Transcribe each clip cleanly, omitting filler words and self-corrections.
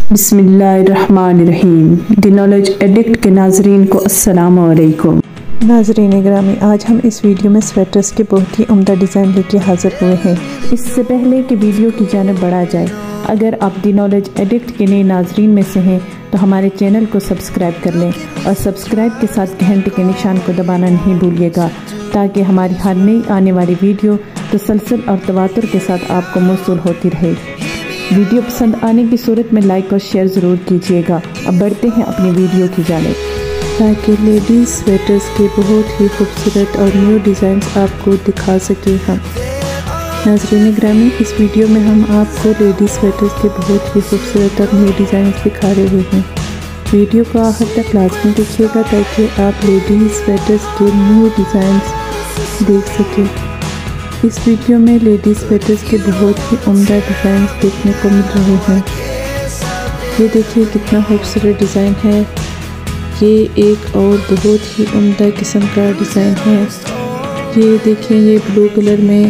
बिस्मिल्लाहिर्रहमानिर्रहीम। The knowledge addict के नाजरीन को अस्सलाम वालेकुम। नाजरीन ग्रामी, आज हम इस वीडियो में स्वेटर्स के बहुत ही उम्दा डिज़ाइन लेके हाज़िर हुए हैं। इससे पहले कि वीडियो की जानिब बढ़ा जाए, अगर आप द नॉलेज एडिक्ट के नए नाजरीन में से हैं तो हमारे चैनल को सब्सक्राइब कर लें और सब्सक्राइब के साथ घंटे के निशान को दबाना नहीं भूलिएगा, ताकि हमारी हर नई आने वाली वीडियो तसलसल और तवातुर के साथ आपको मौसूल होती रहे। वीडियो पसंद आने की सूरत में लाइक और शेयर ज़रूर कीजिएगा। अब बढ़ते हैं अपनी वीडियो की जानिब, ताकि लेडीज़ स्वेटर्स के बहुत ही खूबसूरत और न्यू डिज़ाइंस आपको दिखा सकें हम। नाज़रीन ग्रामी, इस वीडियो में हम आपको लेडीज़ स्वेटर्स के बहुत ही खूबसूरत और न्यू डिज़ाइंस दिखा रहे हैं। वीडियो को आखिर तक लाजमी देखिएगा ताकि आप लेडीज़ स्वेटर्स के न्यू डिज़ाइंस देख सकें। इस वीडियो में लेडीज़ स्वेटर्स के बहुत ही उम्दा डिज़ाइन देखने को मिल रहे हैं। ये देखिए कितना खूबसूरत डिज़ाइन है। ये एक और बहुत ही उम्दा किस्म का डिज़ाइन है। ये देखिए, ये ब्लू कलर में,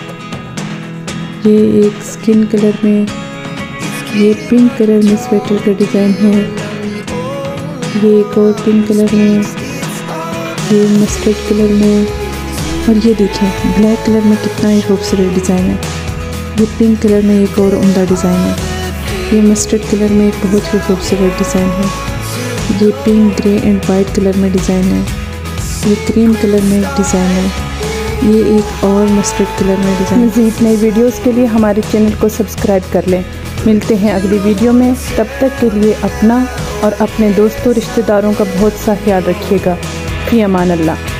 ये एक स्किन कलर में, ये पिंक कलर में स्वेटर का डिज़ाइन है। ये एक और पिंक कलर में, ये मस्टर्ड कलर में, और ये देखिए ब्लैक कलर में कितना ही खूबसूरत डिज़ाइन है। ये पिंक कलर में एक और उम्दा डिज़ाइन है। ये मस्टर्ड कलर में एक बहुत ही खूबसूरत डिज़ाइन है। ये pink, grey and white colour में डिज़ाइन है। ये क्रीम कलर में एक डिज़ाइन है। ये एक और मस्टर्ड कलर में डिज़ाइन। मज़ीद नई वीडियोज़ के लिए हमारे चैनल को सब्सक्राइब कर लें। मिलते हैं अगली वीडियो में, तब तक के लिए अपना और अपने दोस्तों रिश्तेदारों का बहुत सा ख्याल रखिएगा। फ़ी अमान अल्लाह।